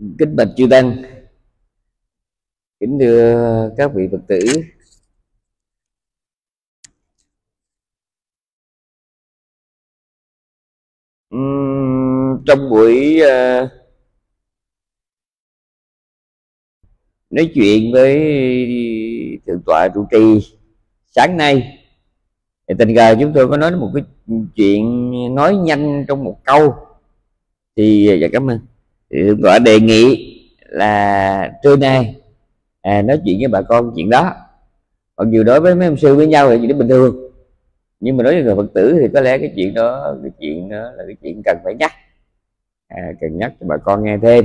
Kính bạch chư tăng, kính thưa các vị Phật tử. Trong buổi nói chuyện với thượng tọa trụ trì sáng nay, thì tình cờ chúng tôi có nói một cái chuyện nói nhanh trong một câu, thì dạ cảm ơn. Thì thượng tọa đề nghị là trưa nay nói chuyện với bà con chuyện đó. Còn dù đối với mấy ông sư với nhau thì chuyện đó bình thường, nhưng mà đối với người Phật tử thì có lẽ cái chuyện đó là cái chuyện cần phải nhắc, cần nhắc cho bà con nghe thêm.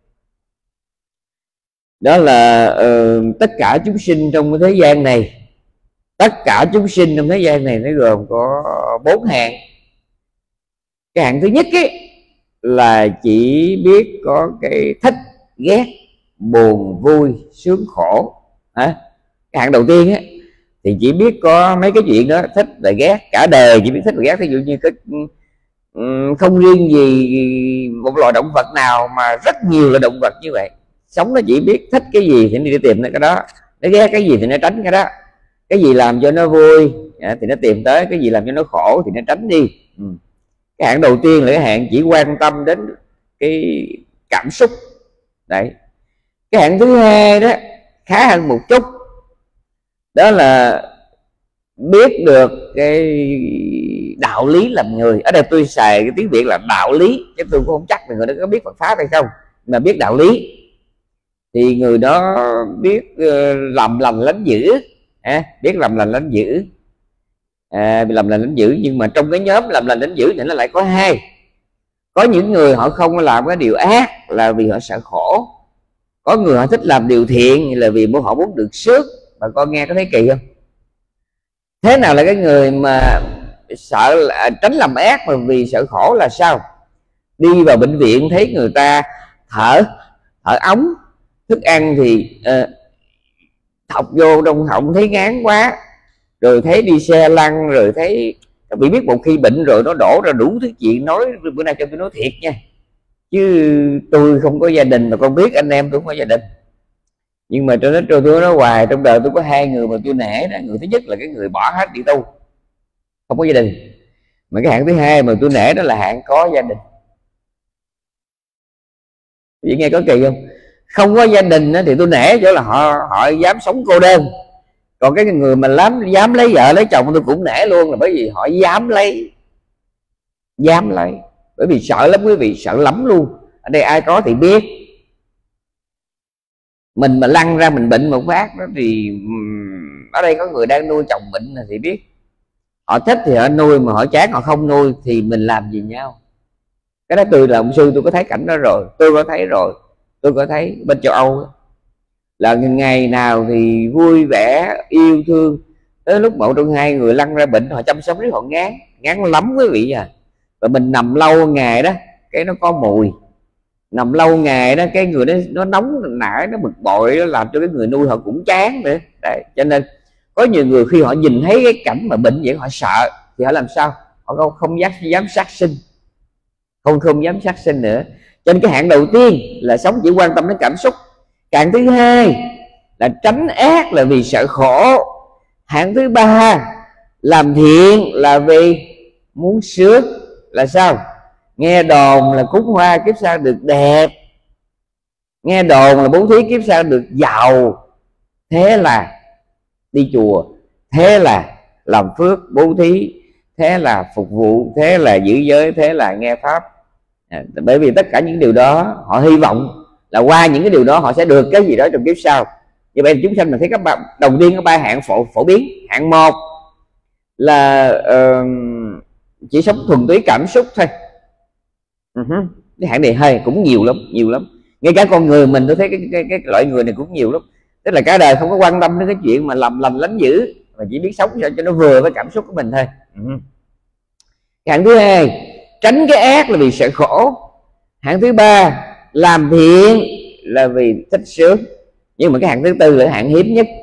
Đó là tất cả chúng sinh trong cái thế gian này, tất cả chúng sinh trong thế gian này nó gồm có 4 hạng. Cái hạng thứ nhất ấy, là chỉ biết có cái thích ghét, buồn vui sướng khổ. Cái hạng đầu tiên ấy, thì chỉ biết có mấy cái chuyện đó, thích và ghét, cả đời chỉ biết thích và ghét. Ví dụ như cái không riêng gì một loài động vật nào, mà rất nhiều loại động vật như vậy. Sống nó chỉ biết thích cái gì thì nó đi tìm cái đó, nó ghét cái gì thì nó tránh cái đó. Cái gì làm cho nó vui thì nó tìm tới, cái gì làm cho nó khổ thì nó tránh đi. Cái hạng đầu tiên là cái hạng chỉ quan tâm đến cái cảm xúc. Đấy. Cái hạng thứ hai đó khá hơn một chút, đó là biết được cái đạo lý làm người. Ở đây tôi xài cái tiếng Việt là đạo lý, chứ tôi cũng không chắc là người đó có biết Phật pháp hay không, mà biết đạo lý thì người đó biết làm lành lánh dữ, biết làm lành lánh dữ, làm lành lánh dữ. Nhưng mà trong cái nhóm làm lành lánh dữ thì nó lại có hai. Có những người họ không làm cái điều ác là vì họ sợ khổ, có người họ thích làm điều thiện là vì họ muốn được sướng. Bà con nghe có thấy kỳ không? Thế nào là cái người mà sợ tránh làm ác mà vì sợ khổ là sao? Đi vào bệnh viện thấy người ta thở ống, thức ăn thì thọc vô trong họng thấy ngán quá, rồi thấy đi xe lăn, rồi thấy bị biết một khi bệnh rồi nó đổ ra đủ thứ chuyện. Nói bữa nay cho tôi nói thiệt nha, chứ tôi không có gia đình, mà con biết anh em tôi không có gia đình, nhưng mà tôi nói hoài, trong đời tôi có hai người mà tôi nể đó. Người thứ nhất là cái người bỏ hết đi tu, không có gia đình. Mà cái hạng thứ hai mà tôi nể đó là hạng có gia đình. Vậy nghe có kỳ không? Không có gia đình thì tôi nể chỗ là họ dám sống cô đơn. Còn cái người mà dám lấy vợ lấy chồng tôi cũng nể luôn, là bởi vì họ dám lấy. Bởi vì sợ lắm quý vị, sợ lắm luôn. Ở đây ai có thì biết. Mình mà lăn ra mình bệnh một phát đó thì ở đây có người đang nuôi chồng bệnh thì biết. Họ thích thì họ nuôi, mà họ chán họ không nuôi thì mình làm gì nhau. Cái đó tôi là ông sư, tôi có thấy cảnh đó rồi. Tôi có thấy bên châu Âu là ngày nào thì vui vẻ yêu thương, tới lúc một trong hai người lăn ra bệnh họ chăm sóc rất họ ngán lắm quý vị à. Và mình nằm lâu ngày đó cái nó có mùi, nằm lâu ngày đó cái người đó nó nóng nảy, nó bực bội, nó làm cho cái người nuôi họ cũng chán nữa. Đấy, cho nên có nhiều người khi họ nhìn thấy cái cảnh mà bệnh vậy họ sợ, thì họ làm sao? Họ không dám sát sinh, không dám sát sinh nữa. Cho nên cái hạng đầu tiên là sống chỉ quan tâm đến cảm xúc. Hạng thứ hai là tránh ác là vì sợ khổ. Hạng thứ ba làm thiện là vì muốn sướng. Là sao? Nghe đồn là cúng hoa kiếp sau được đẹp, nghe đồn là bố thí kiếp sau được giàu, thế là đi chùa, thế là làm phước bố thí, thế là phục vụ, thế là giữ giới, thế là nghe pháp. Bởi vì tất cả những điều đó họ hy vọng là qua những cái điều đó họ sẽ được cái gì đó trong kiếp sau. Như vậy chúng sanh mình thấy các bạn đầu tiên có ba hạng phổ biến. Hạng một là chỉ sống thuần túy cảm xúc thôi. Cái hạng này hơi cũng nhiều lắm. Ngay cả con người mình tôi thấy cái loại người này cũng nhiều lắm. Tức là cả đời không có quan tâm đến cái chuyện mà làm lành lánh dữ, mà chỉ biết sống sao cho nó vừa với cảm xúc của mình thôi. Hạng thứ hai tránh cái ác là vì sợ khổ. Hạng thứ ba làm thiện là vì thích sướng. Nhưng mà cái hạng thứ tư là hạng hiếm nhất.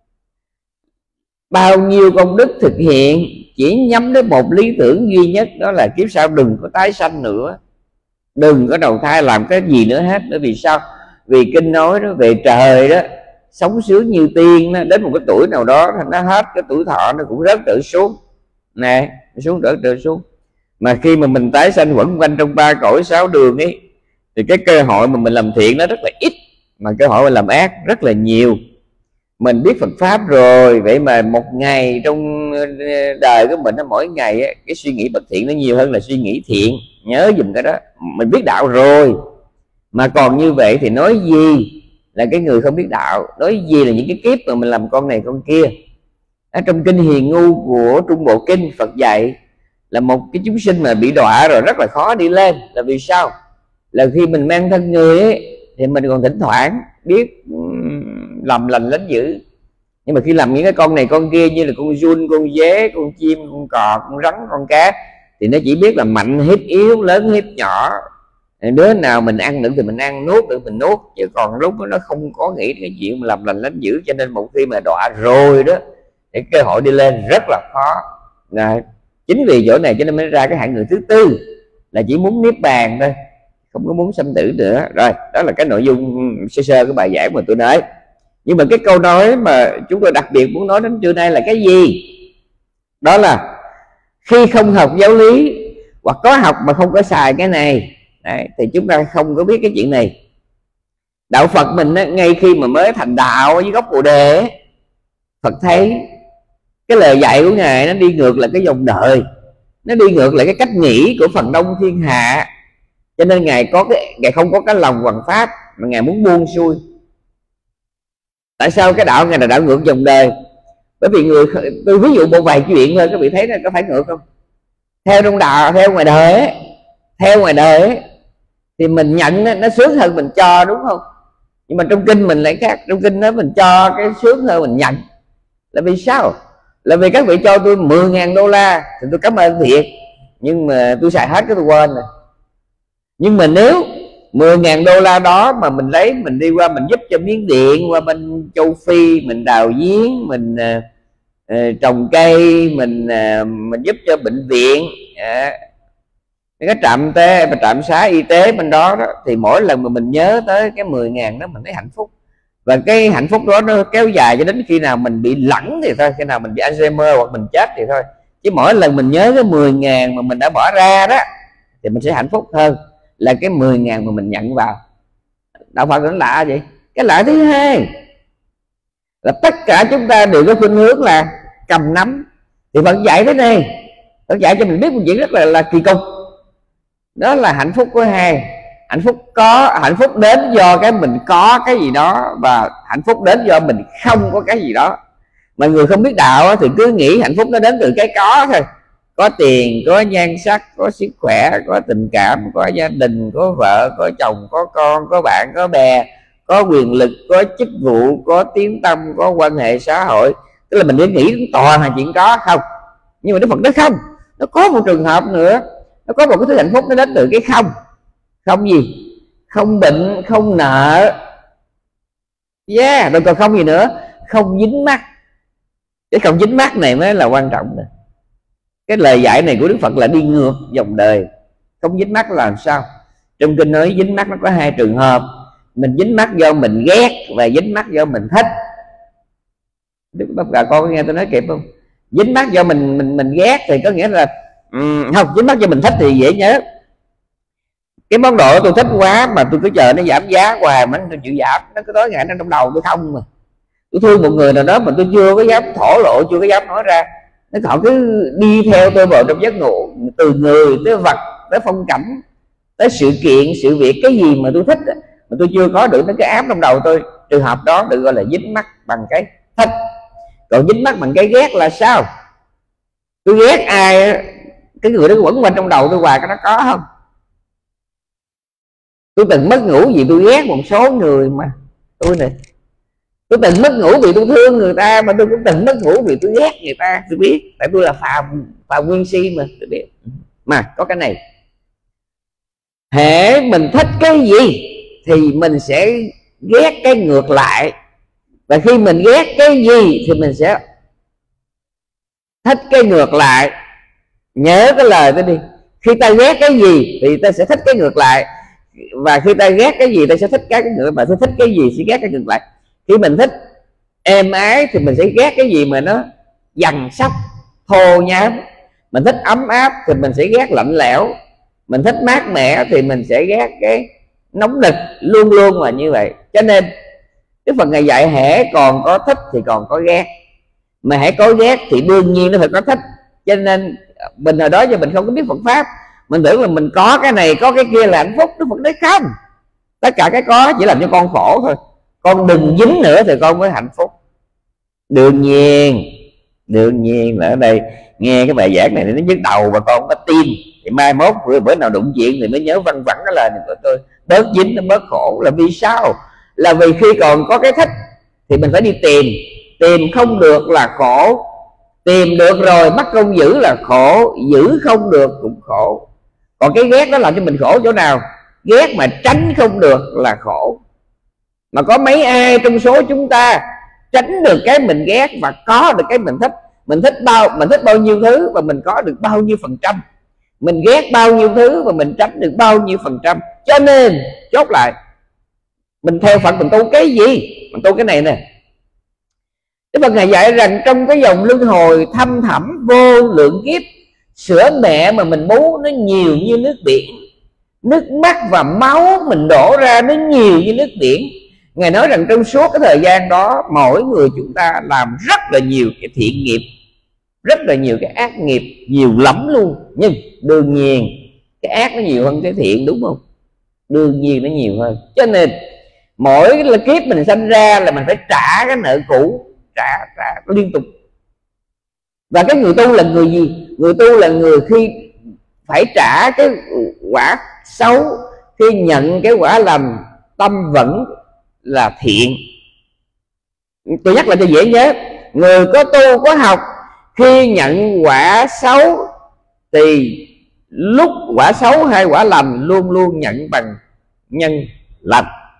Bao nhiêu công đức thực hiện chỉ nhắm đến một lý tưởng duy nhất, đó là kiếp sau đừng có tái sanh nữa. đừng có đầu thai làm cái gì nữa hết. Bởi vì sao? Vì kinh nói đó, về trời đó sống sướng như tiên đó, đến một cái tuổi nào đó nó hết cái tuổi thọ nó cũng rớt trở xuống nè, xuống trở xuống. Mà khi mà mình tái sanh quẩn quanh trong 3 cõi 6 đường ấy, thì cái cơ hội mà mình làm thiện nó rất là ít, mà cơ hội mình làm ác rất là nhiều. Mình biết Phật pháp rồi, vậy mà một ngày trong đời của mình, nó mỗi ngày ấy, cái suy nghĩ bất thiện nó nhiều hơn là suy nghĩ thiện. Nhớ dùm cái đó. Mình biết đạo rồi mà còn như vậy thì nói gì là cái người không biết đạo, nói gì là những cái kiếp mà mình làm con này con kia. Ở trong kinh Hiền Ngu của Trung Bộ Kinh, Phật dạy là một cái chúng sinh mà bị đọa rồi rất là khó đi lên. Là vì sao? Là khi mình mang thân người ấy, thì mình còn thỉnh thoảng biết làm lành lánh dữ, nhưng mà khi làm những cái con này con kia như là con giun, con dế, con chim, con cò, con rắn, con cá, thì nó chỉ biết là mạnh hiếp yếu, lớn hiếp nhỏ. Đứa nào mình ăn được thì mình ăn, nuốt được mình nuốt, chứ còn lúc đó nó không có nghĩ cái chuyện mà làm lành lánh dữ. Cho nên một khi mà đọa rồi đó thì cơ hội đi lên rất là khó. Chính vì chỗ này cho nên mới ra cái hạng người thứ tư là chỉ muốn niết bàn thôi, không có muốn sanh tử nữa. Rồi đó là cái nội dung sơ sơ cái bài giảng mà tôi nói. Nhưng mà cái câu nói mà chúng tôi đặc biệt muốn nói đến trưa nay là cái gì? Đó là khi không học giáo lý, hoặc có học mà không có xài cái này, đấy, thì chúng ta không có biết cái chuyện này. Đạo Phật mình á, ngay khi mà mới thành đạo với gốc Bồ Đề ấy, Phật thấy cái lời dạy của Ngài nó đi ngược lại cái dòng đời, nó đi ngược lại cái cách nghĩ của phần đông thiên hạ. Cho nên Ngài không có cái lòng hoằng pháp, mà Ngài muốn buông xuôi. Tại sao cái đạo Ngài là đạo ngược dòng đời? Bởi vì tôi ví dụ một vài chuyện thôi, các vị thấy có phải ngược không? Theo trong đạo, theo ngoài đời ấy, thì mình nhận nó sướng hơn mình cho, đúng không? Nhưng mà trong kinh mình lại khác. Trong kinh đó mình cho cái sướng hơn mình nhận. Là vì sao? Là vì các vị cho tôi 10.000 đô la thì tôi cảm ơn thiệt, nhưng mà tôi xài hết cái tôi quên rồi. Nhưng mà nếu 10.000 đô la đó mà mình lấy, mình đi qua mình giúp cho Miến Điện, qua bên Châu Phi, mình đào giếng, mình trồng cây, mình giúp cho bệnh viện, cái trạm xá y tế bên đó, thì mỗi lần mà mình nhớ tới cái 10.000 đó mình thấy hạnh phúc. Và cái hạnh phúc đó nó kéo dài cho đến khi nào mình bị lẳng thì thôi, khi nào mình bị Alzheimer hoặc mình chết thì thôi. Chứ mỗi lần mình nhớ cái 10.000 mà mình đã bỏ ra đó thì mình sẽ hạnh phúc hơn là cái 10.000 mà mình nhận vào. Đạo Phật nó lạ vậy. Cái lạ thứ hai là tất cả chúng ta đều có khuynh hướng là cầm nắm. Thì Phật dạy thế này, Phật dạy cho mình biết một chuyện rất là kỳ cục. Đó là hạnh phúc có hai. Hạnh phúc đến do cái mình có cái gì đó, và hạnh phúc đến do mình không có cái gì đó. Mà người không biết đạo thì cứ nghĩ hạnh phúc nó đến từ cái có thôi. Có tiền, có nhan sắc, có sức khỏe, có tình cảm, có gia đình, có vợ, có chồng, có con, có bạn, có bè, có quyền lực, có chức vụ, có tiếng tăm, có quan hệ xã hội. Tức là mình cứ nghĩ toàn là chuyện có không. Nhưng mà Đức Phật nói không. Nó có một trường hợp nữa. Nó có một cái thứ hạnh phúc nó đến từ cái không. Không gì? Không bệnh, không nợ. Rồi còn không gì nữa? Không dính mắc. Cái không dính mắc này mới là quan trọng nè. Cái lời dạy này của Đức Phật là đi ngược dòng đời. Không dính mắc là làm sao? Trong kinh nói dính mắc nó có hai trường hợp. Mình dính mắc do mình ghét, và dính mắc do mình thích. Đức Phật con có nghe tôi nói kịp không? Dính mắc do mình ghét thì có nghĩa là không, dính mắc do mình thích thì dễ nhớ. Cái món đồ tôi thích quá mà tôi cứ chờ nó giảm giá hoài mà tôi chịu giảm, nó cứ tối ngày nó trong đầu tôi không. Mà tôi thương một người nào đó mà tôi chưa có dám thổ lộ, chưa có dám nói ra, họ cứ đi theo tôi vào trong giấc ngủ. Từ người tới vật, tới phong cảnh, tới sự kiện, sự việc, cái gì mà tôi thích mà tôi chưa có được, nó cái áp trong đầu tôi. Trường hợp đó được gọi là dính mắc bằng cái thích. Còn dính mắc bằng cái ghét là sao? Tôi ghét ai, cái người đó quẩn quanh trong đầu tôi hoài, cái nó có không? Tôi từng mất ngủ vì tôi ghét một số người mà tôi này. Tôi từng mất ngủ vì tôi thương người ta, mà tôi cũng từng mất ngủ vì tôi ghét người ta. Tôi biết, tại tôi là phàm nguyên si mà, tôi biết. Mà có cái này, hễ mình thích cái gì thì mình sẽ ghét cái ngược lại. Và khi mình ghét cái gì thì mình sẽ thích cái ngược lại. Nhớ cái lời tôi đi. Khi ta ghét cái gì thì ta sẽ thích cái ngược lại, và khi ta ghét cái gì ta sẽ thích cái ngược lại, thích cái gì sẽ ghét cái ngược lại. Khi mình thích êm ái thì mình sẽ ghét cái gì mà nó dằn sóc thô nhám. Mình thích ấm áp thì mình sẽ ghét lạnh lẽo. Mình thích mát mẻ thì mình sẽ ghét cái nóng nực, luôn luôn là như vậy. Cho nên Đức Phật Ngài dạy hễ còn có thích thì còn có ghét, mà hãy có ghét thì đương nhiên nó phải có thích. Cho nên mình hồi đó giờ mình không có biết Phật pháp, mình tưởng là mình có cái này có cái kia là hạnh phúc. Đức Phật nói không, tất cả cái có chỉ làm cho con khổ thôi, con đừng dính nữa thì con mới hạnh phúc. Đương nhiên là ở đây nghe cái bài giảng này nó nhức đầu và con có tin, thì mai mốt bữa nào đụng chuyện thì mới nhớ văng vẳng cái lời này của tôi, bớt dính nó bớt khổ. Là vì sao? Là vì khi còn có cái thích thì mình phải đi tìm không được là khổ, tìm được rồi mất công giữ là khổ, giữ không được cũng khổ. Còn cái ghét đó làm cho mình khổ chỗ nào? Ghét mà tránh không được là khổ. Mà có mấy ai trong số chúng ta tránh được cái mình ghét và có được cái mình thích? Mình thích bao nhiêu thứ và mình có được bao nhiêu phần trăm? Mình ghét bao nhiêu thứ và mình tránh được bao nhiêu phần trăm? Cho nên chốt lại, mình theo Phật mình tu cái gì? Mình tu cái này nè. Đức Phật Ngài dạy rằng trong cái dòng luân hồi thâm thẳm vô lượng kiếp, sữa mẹ mà mình bú nó nhiều như nước biển, nước mắt và máu mình đổ ra nó nhiều như nước biển. Ngài nói rằng trong suốt cái thời gian đó, mỗi người chúng ta làm rất là nhiều cái thiện nghiệp, rất là nhiều cái ác nghiệp, nhiều lắm luôn. Nhưng đương nhiên cái ác nó nhiều hơn cái thiện, đúng không? Đương nhiên nó nhiều hơn. Cho nên mỗi kiếp mình sanh ra là mình phải trả cái nợ cũ, trả liên tục. Và cái người tu là người gì? Người tu là người khi phải trả cái quả xấu, khi nhận cái quả lành, tâm vẫn là thiện. Tôi nhắc lại cho dễ nhớ, người có tu có học khi nhận quả xấu thì lúc quả xấu hay quả lành luôn luôn nhận bằng nhân lành.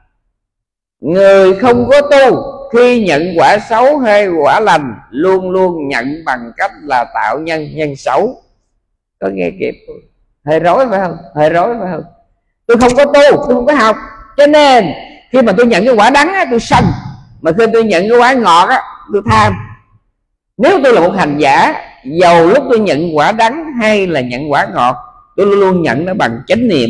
Người không có tu khi nhận quả xấu hay quả lành luôn luôn nhận bằng cách là tạo nhân xấu. Có nghe kịp? Hơi rối phải không? Hơi rối phải không? Tôi không có tu, tôi không có học, cho nên khi mà tôi nhận cái quả đắng á, tôi sân. Mà khi tôi nhận cái quả ngọt á, tôi tham. Nếu tôi là một hành giả, dầu lúc tôi nhận quả đắng hay là nhận quả ngọt, tôi luôn luôn nhận nó bằng chánh niệm.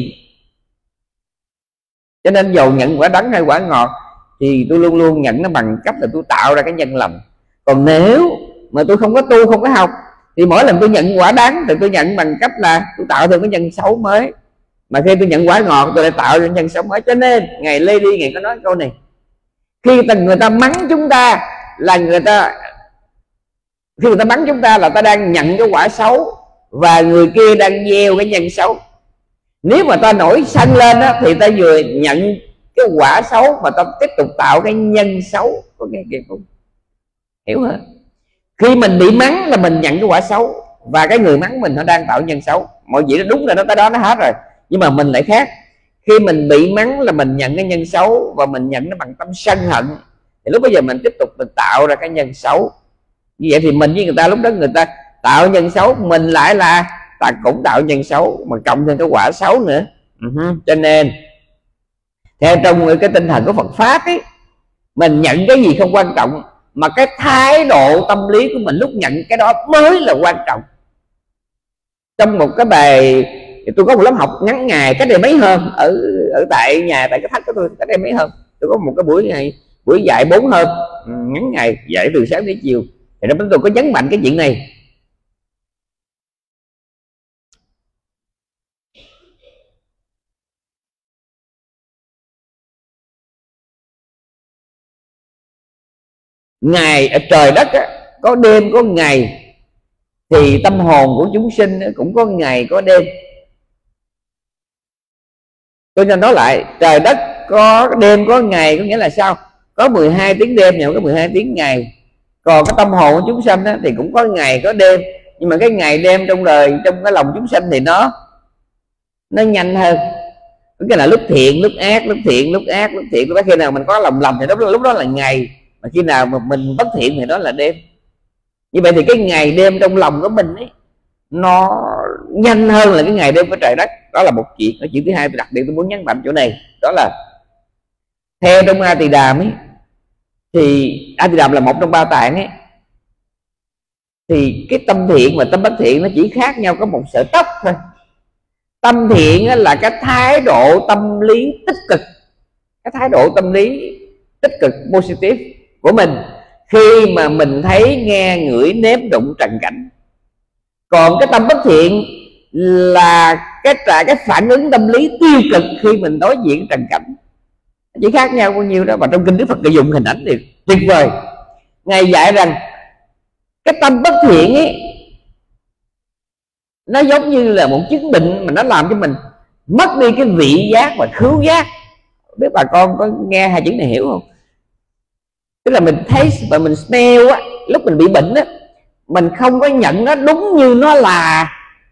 Cho nên dầu nhận quả đắng hay quả ngọt thì tôi luôn luôn nhận nó bằng cách là tôi tạo ra cái nhân lành. Còn nếu mà tôi không có tu, không có học, thì mỗi lần tôi nhận quả đắng thì tôi nhận bằng cách là tôi tạo thêm cái nhân xấu mới. Mà khi tôi nhận quả ngọt tôi lại tạo ra nhân xấu mới. Cho nên Ngài Lê Đi Ngài có nói câu này: khi người ta mắng chúng ta là khi người ta mắng chúng ta là ta đang nhận cái quả xấu, và người kia đang gieo cái nhân xấu. Nếu mà ta nổi sân lên đó, thì ta vừa nhận cái quả xấu mà ta tiếp tục tạo cái nhân xấu. Có nghe kịp không? Hiểu hả? Khi mình bị mắng là mình nhận cái quả xấu, và cái người mắng mình nó đang tạo nhân xấu. Mọi chuyện nó đúng rồi, nó tới đó nó hết rồi. Nhưng mà mình lại khác. Khi mình bị mắng là mình nhận cái nhân xấu, và mình nhận nó bằng tâm sân hận, thì lúc bây giờ mình tiếp tục mình tạo ra cái nhân xấu. Như vậy thì mình với người ta, lúc đó người ta tạo nhân xấu, mình lại là ta cũng tạo nhân xấu, mà cộng thêm cái quả xấu nữa. Cho nên theo trong cái tinh thần của Phật pháp ấy, mình nhận cái gì không quan trọng, mà cái thái độ tâm lý của mình lúc nhận cái đó mới là quan trọng. Trong một cái bài, tôi có một lớp học ngắn ngày cách đây mấy hôm ở tại nhà, tại cái thách của tôi cách đây mấy hôm, tôi có một cái buổi dạy 4 hôm ngắn ngày, dạy từ sáng đến chiều. Thì lúc đó tôi có nhấn mạnh cái chuyện này. Ngày trời đất á, có đêm có ngày, thì tâm hồn của chúng sinh cũng có ngày có đêm. Tôi nên nói lại, trời đất có đêm có ngày, có nghĩa là sao? Có 12 tiếng đêm nhưng có 12 tiếng ngày. Còn cái tâm hồn của chúng sanh á, thì cũng có ngày có đêm, nhưng mà cái ngày đêm trong đời, trong cái lòng chúng sanh thì nó nhanh hơn. Cái là lúc thiện lúc ác, lúc thiện lúc ác, lúc thiện lúc ác. Khi nào mình có lòng lầm thì lúc đó là ngày, mà khi nào mà mình bất thiện thì đó là đêm. Như vậy thì cái ngày đêm trong lòng của mình ấy, nó nhanh hơn là cái ngày đêm với trời đất. Đó là một chuyện. Cái chuyện thứ hai đặc biệt tôi muốn nhấn mạnh chỗ này, đó là theo trong A Tỳ Đàm ấy, thì A Tỳ Đàm là một trong 3 tạng ấy, thì cái tâm thiện và tâm bất thiện nó chỉ khác nhau có một sợi tóc thôi. Tâm thiện là cái thái độ tâm lý tích cực, cái thái độ tâm lý tích cực positive của mình khi mà mình thấy, nghe, ngửi, nếm, đụng, trần cảnh. Còn cái tâm bất thiện là cái phản ứng tâm lý tiêu cực khi mình đối diện trần cảnh. Chỉ khác nhau bao nhiêu đó. Và trong kinh Đức Phật dùng hình ảnh thì tuyệt vời. Ngài dạy rằng cái tâm bất thiện ấy, nó giống như là một chứng bệnh mà nó làm cho mình mất đi cái vị giác và khứu giác. Biết bà con có nghe hai chữ này hiểu không? Tức là mình thấy và mình smell á, lúc mình bị bệnh á, mình không có nhận nó đúng như nó là.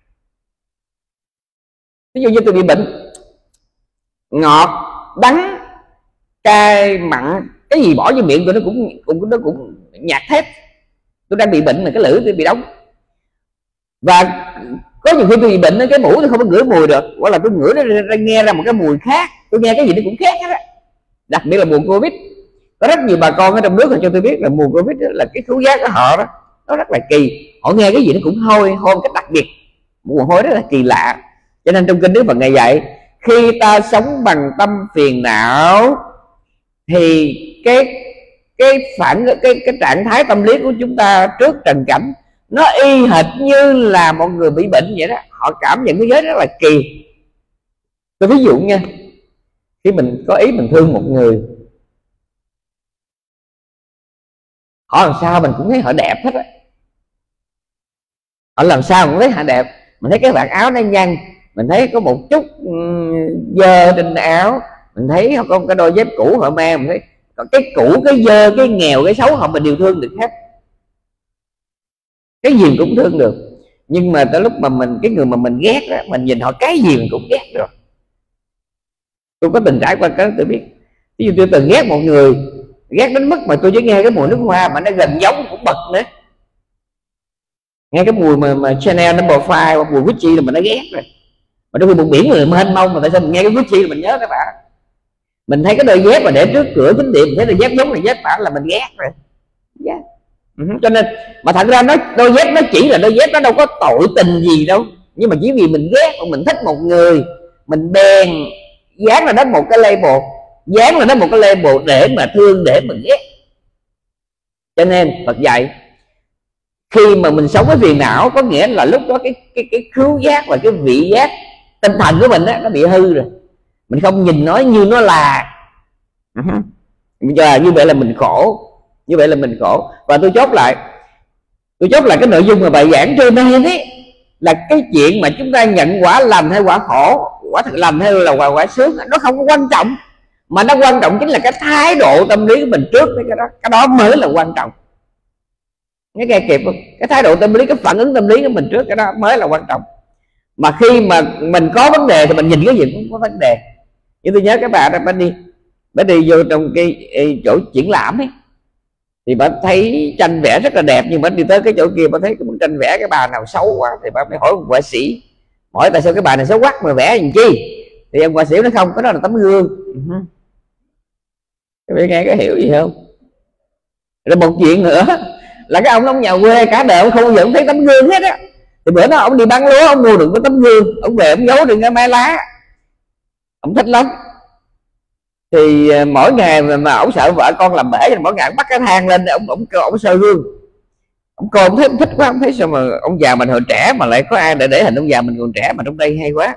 Ví dụ như tôi bị bệnh, ngọt, đắng, cay, mặn, cái gì bỏ vô miệng tôi nó cũng nhạt hết. Tôi đang bị bệnh mà cái lưỡi tôi bị đóng. Và có nhiều khi tôi bị bệnh, cái mũi tôi không có ngửi mùi được, hoặc là tôi ngửi nó nghe ra một cái mùi khác, tôi nghe cái gì nó cũng khác hết á. Đặc biệt là mùa Covid, có rất nhiều bà con ở trong nước cho tôi biết là mùa Covid là cái khứu giác của họ đó nó rất là kỳ, họ nghe cái gì nó cũng hôi cách đặc biệt, mùi hôi rất là kỳ lạ. Cho nên trong kinh Đức Phật Ngài dạy, khi ta sống bằng tâm phiền não thì cái trạng thái tâm lý của chúng ta trước trần cảnh nó y hệt như là một người bị bệnh vậy đó. Họ cảm nhận thế giới rất là kỳ. Tôi ví dụ nha, khi mình có ý mình thương một người, họ làm sao mình cũng thấy họ đẹp hết á. Họ làm sao cũng thấy họ đẹp. Mình thấy cái vạt áo nó nhăn, mình thấy có một chút dơ trên áo, mình thấy có cái đôi dép cũ họ mang, mình thấy còn cái cũ, cái dơ, cái nghèo, cái xấu họ mình đều thương được hết. Cái gì mình cũng thương được. Nhưng mà tới lúc mà cái người mà mình ghét đó, mình nhìn họ cái gì mình cũng ghét được. Tôi có từng trải qua cái tôi biết. Ví dụ tôi từng ghét một người, ghét đến mức mà tôi chỉ nghe cái mùi nước hoa mà nó gần giống cũng bật nữa. Nghe cái mùi mà Chanel No. 5 hoặc mùi Gucci là mình đã ghét rồi. Mà đôi khi một biển người mênh mông mà tại sao mình nghe cái Gucci là mình nhớ các bạn. Mình thấy cái đôi dép mà để trước cửa chính điện, mình thấy đôi dép giống là dép bạn là mình ghét rồi. Yeah. Cho nên mà thật ra đôi dép nó chỉ là đôi dép, nó đâu có tội tình gì đâu. Nhưng mà chỉ vì mình ghét, mình thích một người, mình bèn dán là đó một cái label, dán là đó một cái label để mà thương, để mà ghét. Cho nên Phật dạy, khi mà mình sống với phiền não, có nghĩa là lúc đó cái khứu giác và cái vị giác tinh thần của mình đó, nó bị hư rồi. Mình không nhìn nó như nó là. Như vậy là mình khổ. Như vậy là mình khổ. Và tôi chốt lại cái nội dung mà bài giảng trưa nay đấy, là cái chuyện mà chúng ta nhận quả lành hay quả khổ, quả thật lành hay là quả sướng, nó không có quan trọng. Mà nó quan trọng chính là cái thái độ tâm lý của mình trước cái đó mới là quan trọng. Nghe kịp không? Cái thái độ tâm lý, cái phản ứng tâm lý của mình trước, cái đó mới là quan trọng. Mà khi mà mình có vấn đề thì mình nhìn cái gì cũng có vấn đề. Như tôi nhớ cái bà đó, bà đi vô trong cái chỗ triển lãm ấy, thì bà thấy tranh vẽ rất là đẹp, nhưng mà đi tới cái chỗ kia bà thấy cái bức tranh vẽ cái bà nào xấu quá, thì bà mới hỏi một họa sĩ, hỏi tại sao cái bà này xấu quá mà vẽ làm chi. Thì ông họa sĩ nó không, cái đó là tấm gương. Các bạn nghe có hiểu gì không? Rồi một chuyện nữa là cái ông nhà quê cả đời ông không bao giờ ông thấy tấm gương hết á. Thì bữa đó ông đi bán lúa, ông mua được cái tấm gương, ông về ông giấu được cái mai lá, ông thích lắm. Thì mỗi ngày mà ông sợ vợ con làm bể, thì mỗi ngày ông bắt cái thang lên, ông soi gương, ông coi, ông thấy ông thích quá, ông thấy sao mà ông già mình hồi trẻ mà lại có ai để hình ông già mình còn trẻ mà trong đây hay quá.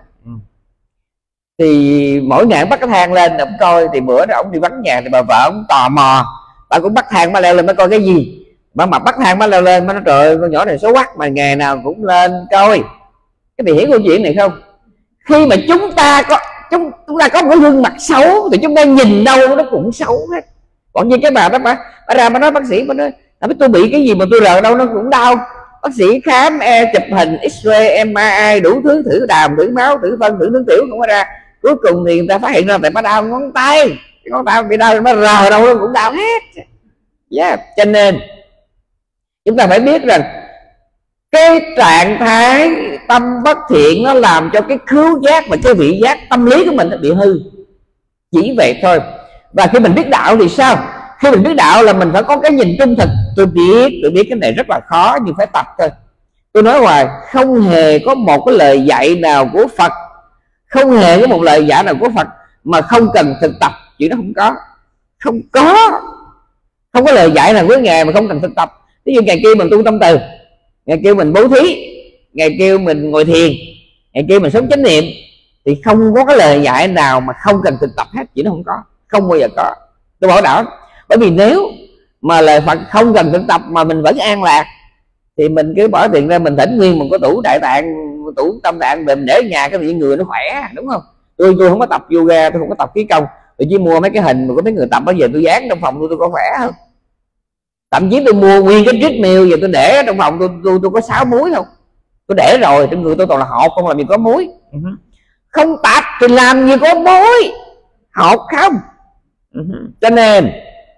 Thì mỗi ngày ông bắt cái thang lên ông coi. Thì bữa đó ông đi vắng nhà thì bà vợ ông tò mò, bà cũng bắt thang bà leo lên, bà coi cái gì. Bà mà bắt thang bà leo lên, bà nói trời ơi, con nhỏ này xấu quắc mà ngày nào cũng lên coi. Cái thì hiểu câu chuyện này không? Khi mà chúng ta có một cái gương mặt xấu thì chúng ta nhìn đâu nó cũng xấu hết. Còn như cái bà đó bà ra bà nói bác sĩ, bà nói tôi bị cái gì mà tôi rờ đâu nó cũng đau. Bác sĩ khám, chụp hình, X-ray, MRI, đủ thứ, thử đàm, thử máu, thử phân, thử nước tiểu không có ra. Cuối cùng thì người ta phát hiện ra tại bà đau ngón tay, cái ngón tay bị đau, nó rờ đâu nó cũng đau hết. Cho nên chúng ta phải biết rằng cái trạng thái tâm bất thiện nó làm cho cái khứu giác và cái vị giác tâm lý của mình nó bị hư, chỉ vậy thôi. Và khi mình biết đạo thì sao? Khi mình biết đạo là mình phải có cái nhìn trung thực. Tôi biết cái này rất là khó nhưng phải tập thôi. Tôi nói hoài, không hề có một cái lời dạy nào của Phật, không hề có một lời dạy nào của Phật mà không cần thực tập. Chuyện đó không có lời dạy nào của Ngài mà không cần thực tập. Ví dụ Ngài kêu mình tu tâm từ, Ngài kêu mình bố thí, Ngài kêu mình ngồi thiền, Ngài kêu mình sống chánh niệm, thì không có cái lời dạy nào mà không cần thực tập hết. Chuyện đó không bao giờ có. Tôi bảo đảm. Bởi vì nếu mà lời Phật không cần thực tập mà mình vẫn an lạc thì mình cứ bỏ tiền ra mình thỉnh nguyên một cái tủ đại tạng, tủ tâm tạng để mình để ở nhà, cái người nó khỏe, đúng không? Tôi không có tập yoga, tôi không có tập khí công, tôi chỉ mua mấy cái hình mà có mấy người tập, bây giờ tôi dán trong phòng tôi có khỏe hơn. Thậm chí tôi mua nguyên cái treadmill giờ tôi để ở trong phòng tôi có 6 múi không, tôi để rồi, trong người tôi toàn là hột không, làm gì có múi. Không tập thì làm gì có múi, hột không. Cho nên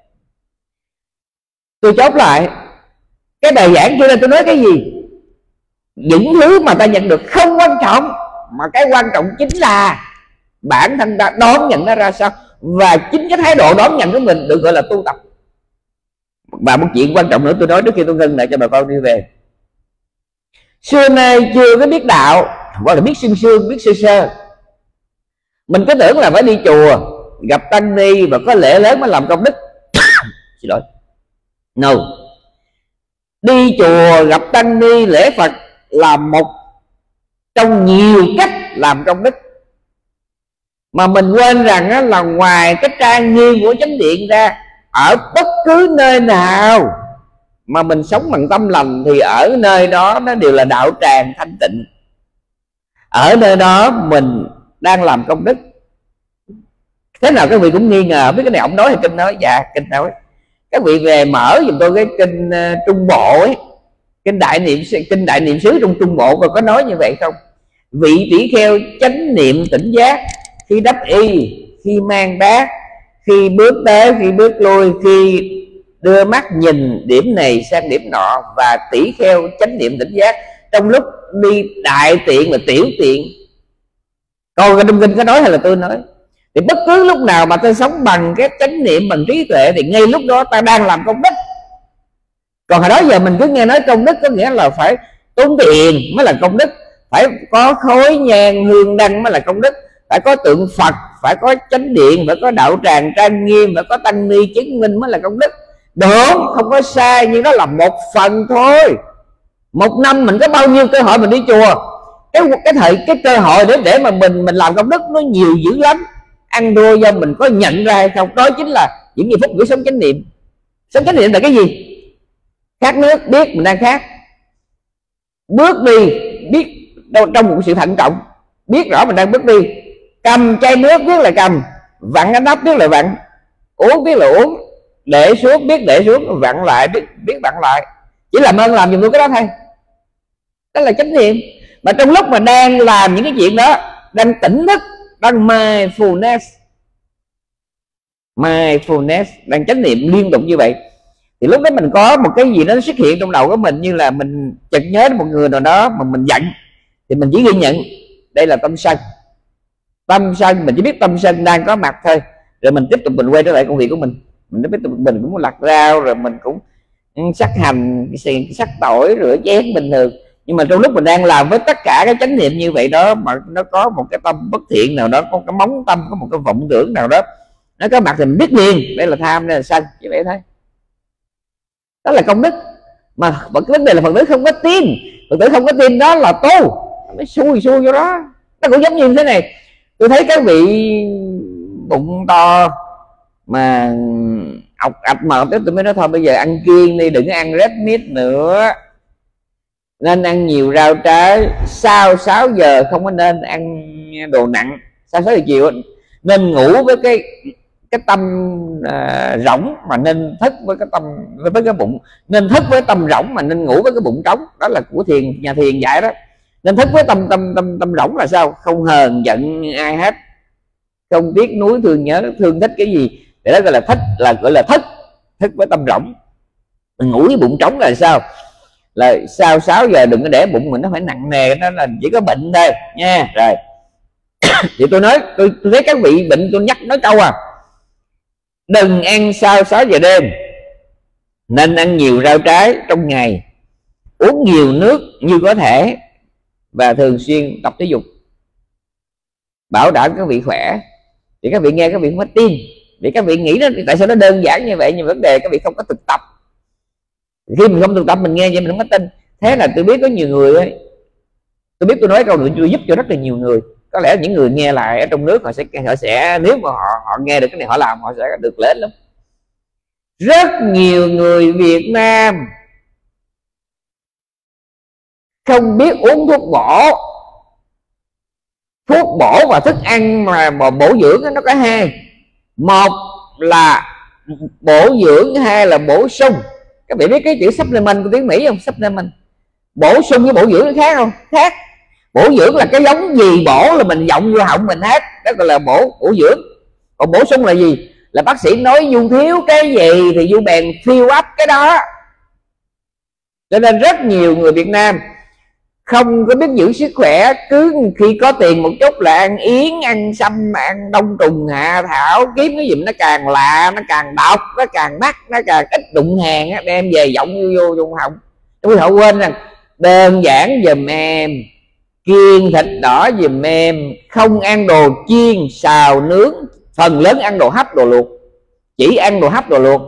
tôi chốt lại cái bài giảng kia là tôi nói cái gì? Những thứ mà ta nhận được không quan trọng, mà cái quan trọng chính là bản thân ta đón nhận nó ra sao, và chính cái thái độ đón nhận của mình được gọi là tu tập. Và một chuyện quan trọng nữa tôi nói trước khi tôi ngưng lại cho bà con đi về. Xưa nay chưa có biết đạo, gọi là biết sương biết sơ sơ. Mình cứ tưởng là phải đi chùa gặp tăng ni và có lễ lớn mới làm công đức. Xin lỗi. No. Đi chùa gặp tăng ni lễ Phật là một trong nhiều cách làm công đức. Mà mình quên rằng là ngoài cái trang nghiêm của chánh điện ra, ở bất cứ nơi nào mà mình sống bằng tâm lành thì ở nơi đó nó đều là đạo tràng thanh tịnh. Ở nơi đó mình đang làm công đức. Thế nào các vị cũng nghi ngờ biết cái này ông nói hay kinh nói? Dạ kinh nói. Các vị về mở giùm tôi cái kinh Trung Bộ ấy, kinh đại niệm xứ trong Trung Bộ, có nói như vậy không? Vị tỷ kheo chánh niệm tỉnh giác, khi đắp y, khi mang bát, khi bước tới, khi bước lui, khi đưa mắt nhìn điểm này sang điểm nọ, và tỷ kheo chánh niệm tỉnh giác trong lúc đi đại tiện và tiểu tiện. Còn trong kinh có nói hay là tôi nói? Thì bất cứ lúc nào mà ta sống bằng cái chánh niệm, bằng trí tuệ, thì ngay lúc đó ta đang làm công đức. Còn hồi đó giờ mình cứ nghe nói công đức có nghĩa là phải tốn tiền mới là công đức, phải có khối nhang hương đăng mới là công đức, phải có tượng Phật, phải có chánh điện, phải có đạo tràng trang nghiêm, phải có tăng ni chứng minh mới là công đức. Đúng, không có sai, nhưng đó là một phần thôi. Một năm mình có bao nhiêu cơ hội mình đi chùa, cái cơ hội để mà mình làm công đức nó nhiều dữ lắm. Ăn đua do mình có nhận ra hay không, đó chính là những giây phút của sống chánh niệm. Sống chánh niệm là cái gì? Khát nước biết mình đang khát, bước đi biết trong một sự thận trọng, biết rõ mình đang bước đi. Cầm chai nước biết là cầm, vặn cái nắp biết là vặn, uống biết là uống, để xuống biết để xuống, vặn lại biết vặn lại. Chỉ làm ơn làm giùm tôi cái đó thôi. Đó là chánh niệm. Mà trong lúc mà đang làm những cái chuyện đó, đang tỉnh thức, đang mindfulness, đang chánh niệm liên tục như vậy, thì lúc đó mình có một cái gì đó xuất hiện trong đầu của mình, như là mình chợt nhớ đến một người nào đó mà mình giận, thì mình chỉ ghi nhận đây là tâm sân. Tâm sân, mình chỉ biết tâm sân đang có mặt thôi, rồi mình tiếp tục mình quay trở lại công việc của mình tiếp tục mình cũng lặt rau, rồi mình cũng sắc hành, sắc tỏi, rửa chén bình thường. Nhưng mà trong lúc mình đang làm với tất cả cái chánh niệm như vậy đó, mà nó có một cái tâm bất thiện nào đó, có cái móng tâm, có một cái vọng tưởng nào đó nó có mặt thì mình biết liền đây là tham, đây là sân, như vậy thôi. Đó là công đức. Mà cái vấn đề là Phật tử không có tin. Phật tử không có tin đó là tu, mới xui vô đó. Nó cũng giống như thế này. Tôi thấy các vị bụng to mà ọc ạch mà tôi mới nói thôi bây giờ ăn kiêng đi, đừng ăn red meat nữa, nên ăn nhiều rau trái. Sau 6 giờ không có nên ăn đồ nặng. Sau 6 giờ chiều nên ngủ với cái tâm rỗng, mà nên thức với cái tâm, với cái bụng. Nên thức với tâm rỗng mà nên ngủ với cái bụng trống. Đó là của nhà thiền dạy đó. Nên thức với tâm rỗng là sao? Không hờn giận ai hết, không tiếc nuối thương nhớ thương thích cái gì, để đó gọi là thích, là gọi là thức với tâm rỗng. Mình ngủ với bụng trống là sao? là sau 6 giờ đừng có để bụng mình nó phải nặng nề, nó là chỉ có bệnh thôi nha. Rồi thì tôi nói, tôi thấy các vị bệnh tôi nói câu đừng ăn sau 6 giờ đêm, nên ăn nhiều rau trái trong ngày, uống nhiều nước như có thể, và thường xuyên tập thể dục bảo đảm các vị khỏe. Thì các vị nghe các vị không có tin, vì các vị nghĩ đó tại sao nó đơn giản như vậy, nhưng vấn đề các vị không có thực tập. Khi mình không thực tập mình nghe vậy mình không có tin. Thế là tôi biết có nhiều người ấy, tôi biết tôi nói câu này tôi giúp cho rất là nhiều người. Có lẽ những người nghe lại ở trong nước họ sẽ nếu mà họ nghe được cái này họ làm, họ sẽ được lợi lắm. Rất nhiều người Việt Nam không biết uống thuốc bổ. Thuốc bổ và thức ăn mà bổ dưỡng nó có hai, một là bổ dưỡng, hai là bổ sung. Các bạn biết cái chữ supplement của tiếng Mỹ không? Supplement. Bổ sung với bổ dưỡng nó khác không? Khác. Bổ dưỡng là cái giống gì bổ là mình giọng vô họng mình hát, đó gọi là bổ dưỡng. Còn bổ sung là gì? Là bác sĩ nói du thiếu cái gì thì du bèn fill up cái đó. Cho nên rất nhiều người Việt Nam không có biết giữ sức khỏe, cứ khi có tiền một chút là ăn yến, ăn sâm, ăn đông trùng hạ thảo, kiếm cái gì nó càng lạ, nó càng độc, nó càng mắc, nó càng ít đụng hàng, đem về giọng vô trong họng. Chúng họ quên rằng đơn giản giùm em, kiêng thịt đỏ giùm em, không ăn đồ chiên xào nướng, phần lớn ăn đồ hấp đồ luộc, chỉ ăn đồ hấp đồ luộc.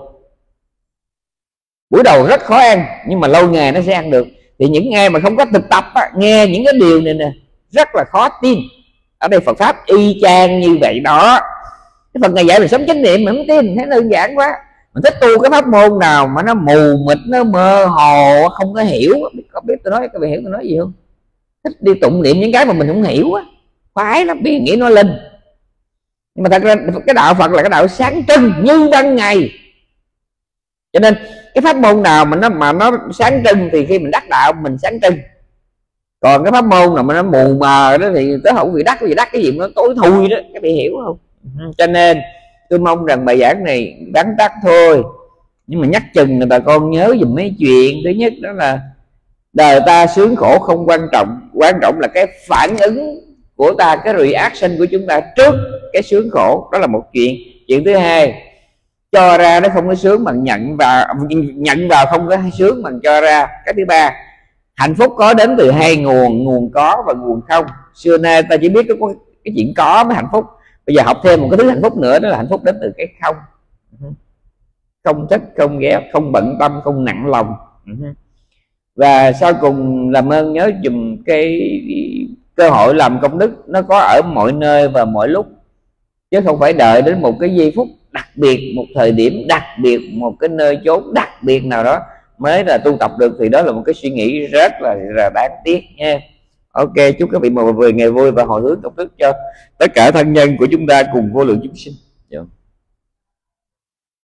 Buổi đầu rất khó ăn nhưng mà lâu ngày nó sẽ ăn được. Thì những ai mà không có thực tập nghe những cái điều này nè rất là khó tin. Ở đây Phật pháp y chang như vậy đó. Cái phần ngày dạy mình sống chánh niệm mình không tin, thấy đơn giản quá. Mình thích tu cái pháp môn nào mà nó mù mịt, nó mơ hồ, không có hiểu. Có biết tôi nói, các bạn hiểu tôi nói gì không? Thích đi tụng niệm những cái mà mình không hiểu á, khoái lắm, biết nghĩ nó linh. Nhưng mà thật ra cái đạo Phật là cái đạo sáng trưng như ban ngày. Cho nên cái pháp môn nào mà nó sáng trưng thì khi mình đắc đạo mình sáng trưng. Còn cái pháp môn nào mà nó mù mờ đó thì tới hậu vị đắc cái gì nó tối thui đó, các bạn hiểu không? Cho nên tôi mong rằng bài giảng này vắn tắt thôi, nhưng mà nhắc chừng là bà con nhớ dùm mấy chuyện. Thứ nhất đó là đời ta sướng khổ không quan trọng, quan trọng là cái phản ứng của ta, cái reaction của chúng ta trước cái sướng khổ, đó là một chuyện. Chuyện thứ hai, cho ra nó không có sướng bằng nhận vào không có sướng bằng cho ra. Cái thứ ba, hạnh phúc có đến từ hai nguồn, nguồn có và nguồn không. Xưa nay ta chỉ biết có cái chuyện có mới hạnh phúc, bây giờ học thêm một cái thứ hạnh phúc nữa, đó là hạnh phúc đến từ cái không. Không thích, không ghét, không bận tâm, không nặng lòng. Và sau cùng làm ơn nhớ dùm cái cơ hội làm công đức nó có ở mọi nơi và mọi lúc, chứ không phải đợi đến một cái giây phút đặc biệt, một thời điểm đặc biệt, một cái nơi chốn đặc biệt nào đó mới là tu tập được. Thì đó là một cái suy nghĩ rất là đáng tiếc nha. Ok, chúc các vị một ngày vui và hồi hướng công đức cho tất cả thân nhân của chúng ta cùng vô lượng chúng sinh.